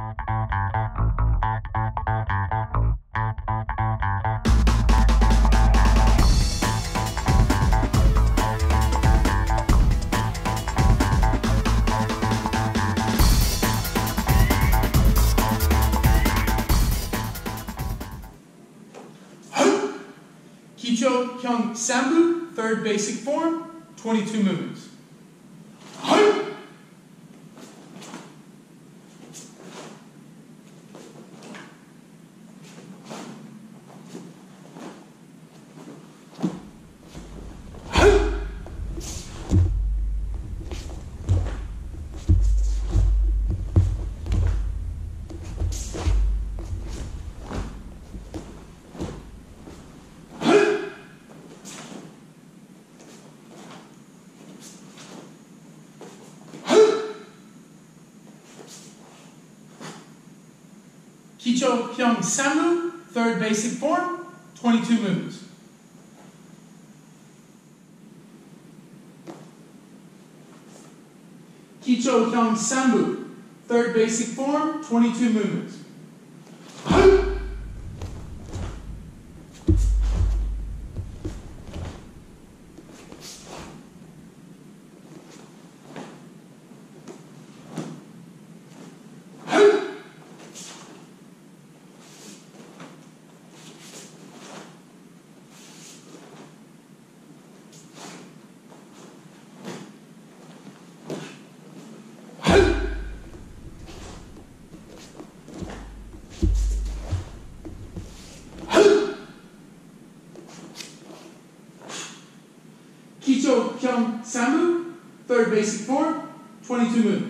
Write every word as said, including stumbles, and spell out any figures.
Kicho Kyung Sambu, third basic form, twenty-two movements. Kicho Kyung Sambu, third basic form, twenty-two movements. Kicho Kyung Sambu, third basic form, twenty-two movements. Kicho Kyung Sambu, third basic form, twenty-two movements.